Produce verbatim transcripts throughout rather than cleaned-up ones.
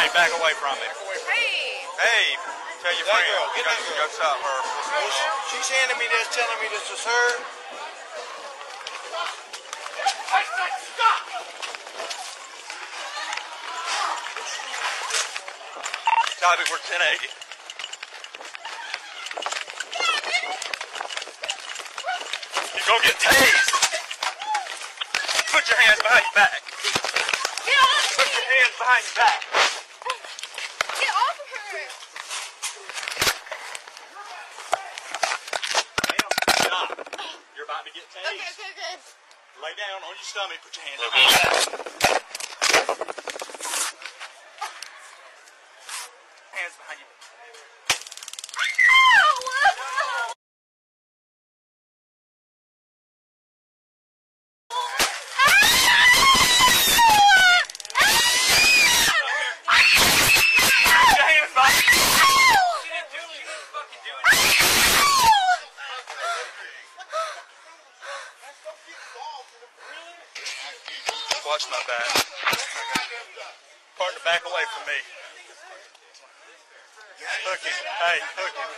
Hey, back away from him. Hey. Hey, tell your That friend. girl, get Go, that girl. go stop her. Well, she, she's handing me this, telling me this is her. Topic, we're ten eighty. You're gonna get tased. Put your hands behind your back. Get off Put me. your hands behind your back. Get off of her. Ma'am, stop. You're about to get tased. Okay, okay, okay. Lay down on your stomach. Put your hands behind your back. Hands behind your back. Watch my back. Partner, back away from me. Hook him. Hey, hook him.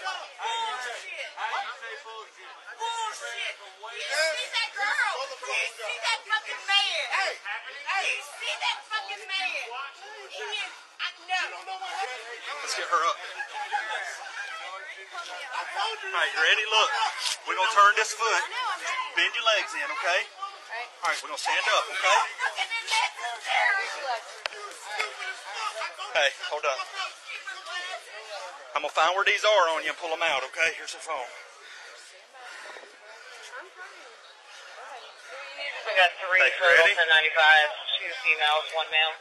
Bullshit. You see that girl? You see that fucking man? Hey, hey. You see that fucking man? He is, I know. Let's get her up. Alright, you ready? Look, we're going to turn this foot. Bend your legs in, okay? Alright, we're going to stand up, okay? Hey, hold up. I'm going to find where these are on you and pull them out, okay? Here's the phone. We got three Hey, total, ready? ten ninety-five, two females, one male.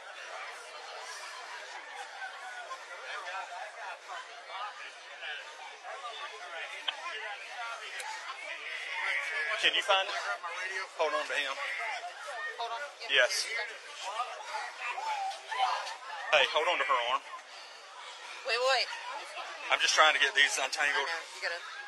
Can you find it? Hold on to him. Hold on. Yes. Hey, hold on to her arm. Wait, wait. I'm just trying to get these untangled. You gotta.